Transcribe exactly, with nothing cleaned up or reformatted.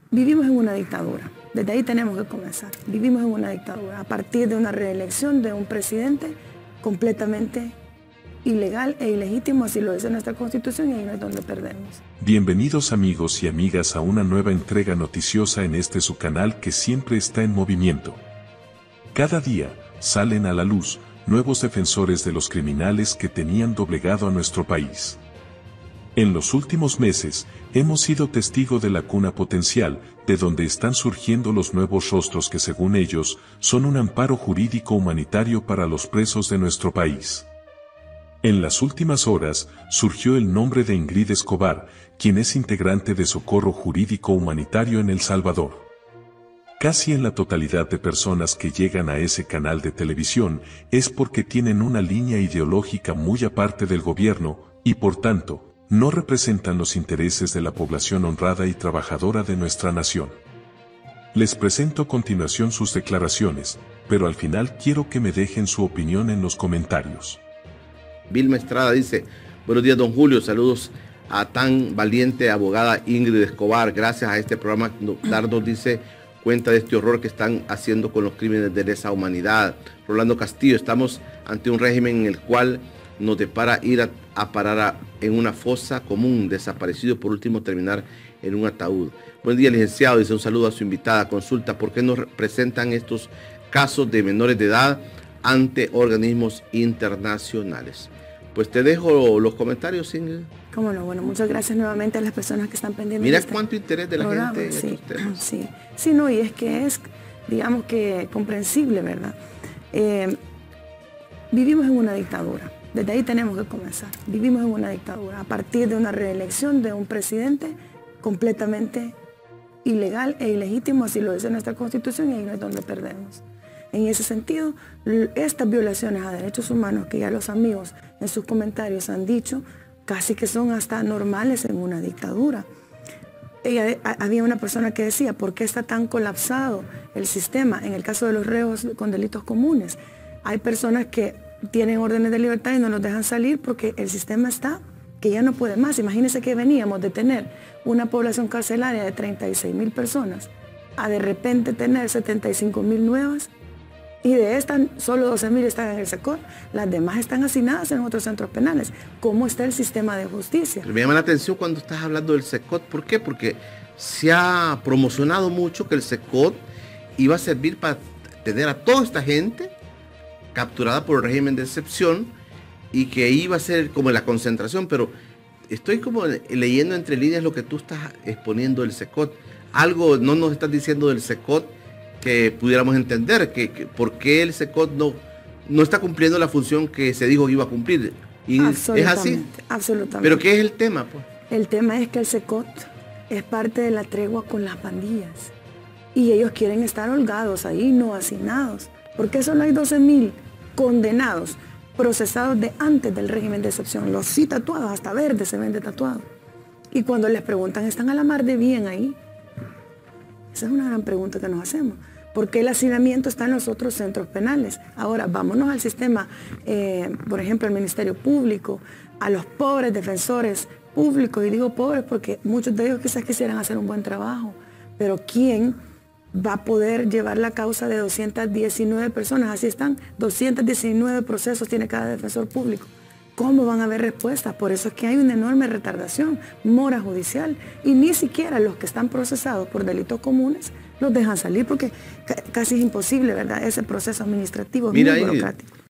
Vivimos en una dictadura, desde ahí tenemos que comenzar. Vivimos en una dictadura a partir de una reelección de un presidente completamente ilegal e ilegítimo, así lo dice nuestra Constitución, y ahí no es donde perdemos. Bienvenidos amigos y amigas a una nueva entrega noticiosa en este su canal que siempre está en movimiento. Cada día, salen a la luz, nuevos defensores de los criminales que tenían doblegado a nuestro país. En los últimos meses, hemos sido testigo de la cuna potencial, de donde están surgiendo los nuevos rostros que según ellos, son un amparo jurídico humanitario para los presos de nuestro país. En las últimas horas, surgió el nombre de Ingrid Escobar, quien es integrante de Socorro Jurídico Humanitario en El Salvador. Casi en la totalidad de personas que llegan a ese canal de televisión es porque tienen una línea ideológica muy aparte del gobierno, y por tanto, no representan los intereses de la población honrada y trabajadora de nuestra nación. Les presento a continuación sus declaraciones, pero al final quiero que me dejen su opinión en los comentarios. Vilma Estrada dice: buenos días don Julio, saludos a tan valiente abogada Ingrid Escobar. Gracias a este programa darnos dice cuenta de este horror que están haciendo con los crímenes de lesa humanidad. Rolando Castillo: estamos ante un régimen en el cual nos depara ir a, a parar a, en una fosa común, desaparecido, por último terminar en un ataúd. Buen día licenciado, dice un saludo a su invitada. Consulta: ¿por qué nos presentan estos casos de menores de edad ante organismos internacionales? Pues te dejo los comentarios, Ingrid. Cómo no, bueno, muchas gracias nuevamente a las personas que están pendientes. Mira de este cuánto interés de la programa. gente en Sí, estos temas. Sí, sí, no, y es que es, digamos que comprensible, ¿verdad? Eh, vivimos en una dictadura, desde ahí tenemos que comenzar. Vivimos en una dictadura a partir de una reelección de un presidente completamente ilegal e ilegítimo, así lo dice nuestra Constitución, y ahí no es donde perdemos. En ese sentido, estas violaciones a derechos humanos que ya los amigos en sus comentarios han dicho, casi que son hasta normales en una dictadura. Ella, había una persona que decía: ¿por qué está tan colapsado el sistema? En el caso de los reos con delitos comunes, hay personas que tienen órdenes de libertad y no los dejan salir porque el sistema está que ya no puede más. Imagínense que veníamos de tener una población carcelaria de treinta y seis mil personas a de repente tener setenta y cinco mil nuevas. Y de estas, solo doce mil están en el SECOT, las demás están asignadas en otros centros penales. ¿Cómo está el sistema de justicia? Me llama la atención cuando estás hablando del SECOT. ¿Por qué? Porque se ha promocionado mucho que el SECOT iba a servir para tener a toda esta gente capturada por el régimen de excepción y que iba a ser como la concentración, pero estoy como leyendo entre líneas lo que tú estás exponiendo del SECOT. Algo no nos estás diciendo del SECOT que pudiéramos entender, que, que por qué el SECOT no, no está cumpliendo la función que se dijo que iba a cumplir. Y es así. Absolutamente. ¿Pero qué es el tema, pues? El tema es que el SECOT es parte de la tregua con las pandillas. Y ellos quieren estar holgados ahí, no hacinados. ¿Por qué solo hay doce mil condenados, procesados de antes del régimen de excepción? Los sí tatuados, hasta verde se vende tatuado. Y cuando les preguntan, ¿están a la mar de bien ahí? Esa es una gran pregunta que nos hacemos. ¿Por qué el hacinamiento está en los otros centros penales? Ahora, vámonos al sistema, eh, por ejemplo, el Ministerio Público, a los pobres defensores públicos, y digo pobres porque muchos de ellos quizás quisieran hacer un buen trabajo, pero ¿quién va a poder llevar la causa de doscientas diecinueve personas? Así están, doscientos diecinueve procesos tiene cada defensor público. ¿Cómo van a haber respuestas? Por eso es que hay una enorme retardación, mora judicial, y ni siquiera los que están procesados por delitos comunes los dejan salir porque casi es imposible, ¿verdad? Ese proceso administrativo es muy burocrático.